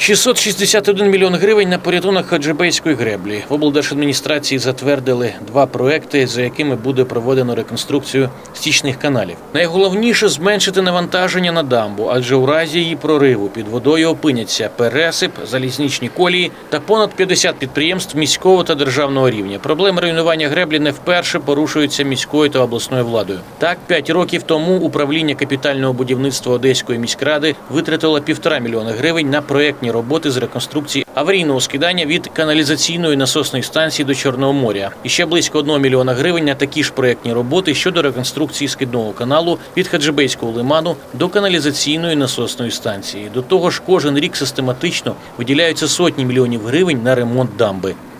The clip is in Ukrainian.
661 мільйон гривень на порятунок Хаджибейської греблі. В облдержадміністрації затвердили 2 проекти, за якими буде проведено реконструкцію стічних каналів. Найголовніше – зменшити навантаження на дамбу, адже у разі її прориву під водою опиняться пересип, залізничні колії та понад 50 підприємств міського та державного рівня. Проблеми руйнування греблі не вперше порушуються міською та обласною владою. Так, 5 років тому управління капітального будівництва Одеської міськради витратило 1,5 мільйона гривень на проєктні роботи з реконструкції аварійного скидання від каналізаційної насосної станції до Чорного моря. І ще близько 1 мільйона гривень на такі ж проєктні роботи щодо реконструкції скидного каналу від Хаджибейського лиману до каналізаційної насосної станції. До того ж, кожен рік систематично виділяються сотні мільйонів гривень на ремонт дамби.